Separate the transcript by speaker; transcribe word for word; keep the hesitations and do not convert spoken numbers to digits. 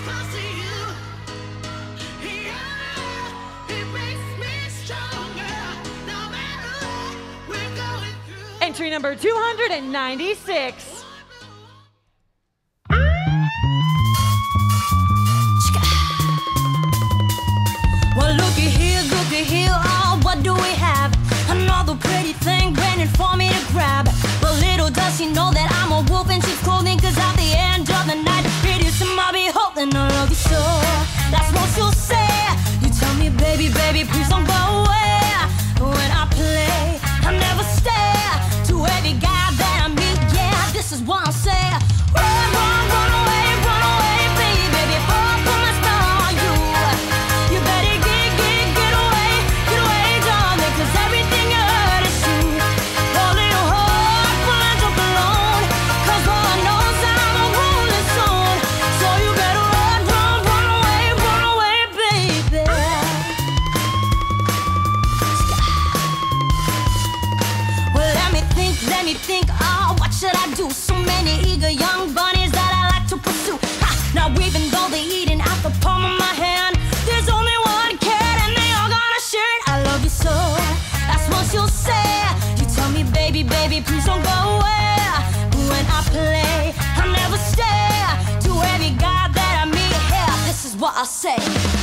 Speaker 1: close to you. Yeah, it makes me stronger. No matter what we're going through.
Speaker 2: Entry number two hundred ninety-six.
Speaker 3: Well, looky here, looky here, oh, what do we have? Another pretty thing waiting for me to grab. But little does she know that I'm a wolf in sheep's clothing, cause at the end of the night, pretty soon I'll be holding I love you so. That's what she'll say. You tell me, baby, baby, please don't go away. When I play, I never stay. To every guy that I meet, yeah, this is what I'll say. Run, run, run away, run away, baby, before I put my spell on you. You better get, get, get away, get away, darling, cause everything you heard is true. Your little heart will end up alone, cause Lord knows I'm a rolling stone. So you better run, run, run away, run away, baby. Well, let me think, let me think, oh, what should I do? So many eager young bunnies that I like to pursue. Ha! Now even though they're eating at the palm of my hand, there's only one cat and they all gonna share it. I love you so, that's what she'll say. You tell me, baby, baby, please don't go away. When I play, I never stay. To every guy that I meet here, this is what I say.